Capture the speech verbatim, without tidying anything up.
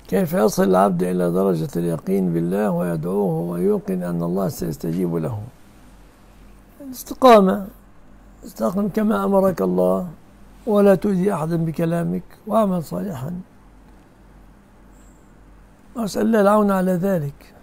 كيف يصل العبد إلى درجة اليقين بالله ويدعوه ويوقن أن الله سيستجيب له؟ الاستقامة، استقم كما أمرك الله ولا تؤذي أحدا بكلامك واعمل صالحا وأسأل الله العون على ذلك.